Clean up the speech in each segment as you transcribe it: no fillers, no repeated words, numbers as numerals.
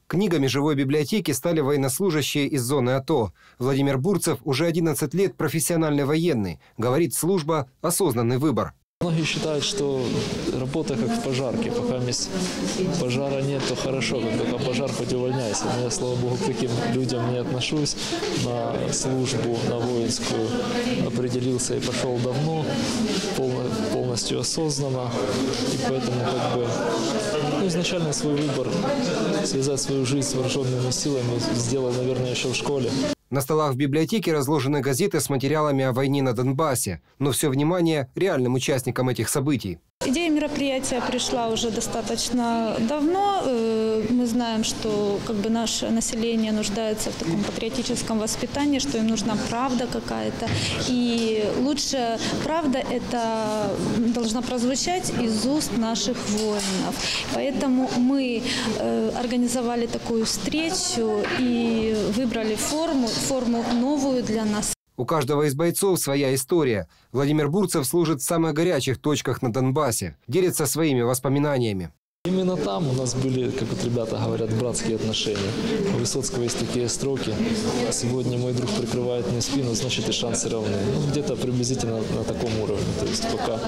Книгами живой библиотеки стали военнослужащие из зоны АТО. Владимир Бурцев уже 11 лет профессиональный военный. Говорит, служба – осознанный выбор. Многие считают, что работа как в пожарке. Пока пожара нет, то хорошо. Как только пожар, хоть увольняйся. Но я, слава богу, к таким людям не отношусь. На службу, на воинскую определился и пошел давно, полностью осознанно. И поэтому изначально свой выбор связать свою жизнь с вооруженными силами сделал, наверное, еще в школе. На столах в библиотеке разложены газеты с материалами о войне на Донбассе. Но все внимание реальным участникам этих событий. Идея мероприятия пришла уже достаточно давно. Мы знаем, что наше население нуждается в таком патриотическом воспитании, что им нужна правда какая-то. И лучшая правда это должна прозвучать из уст наших воинов. Поэтому мы организовали такую встречу и выбрали форму новую для нас. У каждого из бойцов своя история. Владимир Бурцев служит в самых горячих точках на Донбассе. Делится своими воспоминаниями. Именно там у нас были, как вот ребята говорят, братские отношения. У Высоцкого есть такие строки. Сегодня мой друг прикрывает мне спину, значит и шансы равны. Где-то приблизительно на таком уровне. То есть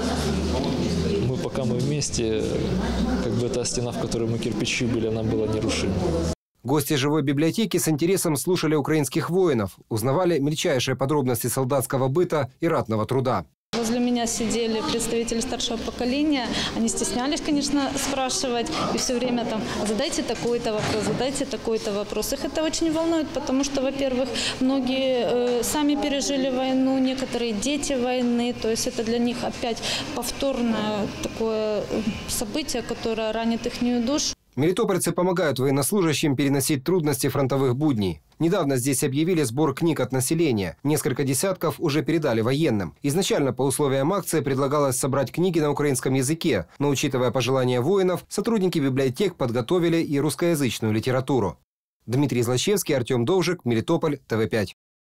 пока мы вместе, та стена, в которой мы кирпичи были, она была нерушима. Гости живой библиотеки с интересом слушали украинских воинов, узнавали мельчайшие подробности солдатского быта и ратного труда. Возле меня сидели представители старшего поколения. Они стеснялись, конечно, спрашивать. И все время задайте такой-то вопрос, задайте такой-то вопрос. Их это очень волнует, потому что, во-первых, многие сами пережили войну, некоторые дети войны. То есть это для них опять повторное такое событие, которое ранит их душу. Мелитопольцы помогают военнослужащим переносить трудности фронтовых будней. Недавно здесь объявили сбор книг от населения. Несколько десятков уже передали военным. Изначально по условиям акции предлагалось собрать книги на украинском языке. Но, учитывая пожелания воинов, сотрудники библиотек подготовили и русскоязычную литературу. Дмитрий Злачевский, Артем Довжик, Мелитополь, ТВ5.